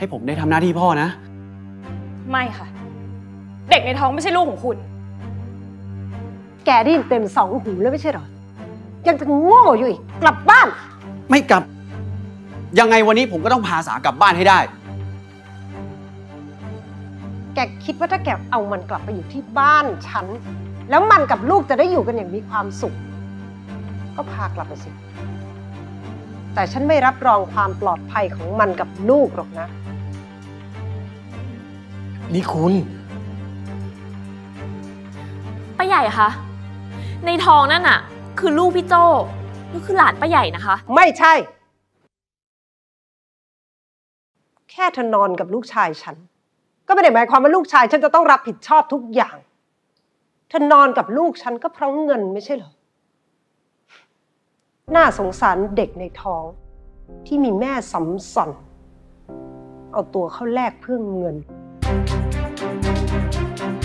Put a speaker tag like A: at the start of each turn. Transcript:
A: ให้ผมได้ทำหน้าที่พ่อนะ
B: ไม่ค่ะเด็กในท้องไม่ใช่ลูกของคุณ
C: แกได้ยินเต็ม2 หูแล้วไม่ใช่หรอยังจะโง่อยู่อีกกลับบ้าน
A: ไม่กลับยังไงวันนี้ผมก็ต้องพาสากลับบ้านให้ได้
C: แกคิดว่าถ้าแกเอามันกลับไปอยู่ที่บ้านฉันแล้วมันกับลูกจะได้อยู่กันอย่างมีความสุขก็พากลับไปสิแต่ฉันไม่รับรองความปลอดภัยของมันกับลูกหรอกนะ
A: นี่คุณ
B: ป้าใหญ่คะในท้องนั่นน่ะคือลูกพี่โจ้ก็คือหลานป้าใหญ่นะคะ
C: ไม่ใช่แค่เธอนอนกับลูกชายฉันก็ไม่ได้หมายความว่าลูกชายฉันจะต้องรับผิดชอบทุกอย่างเธอนอนกับลูกฉันก็เพราะเงินไม่ใช่เหรอน่าสงสารเด็กในท้องที่มีแม่สำส่อนเอาตัวเข้าแลกเพื่อเงิน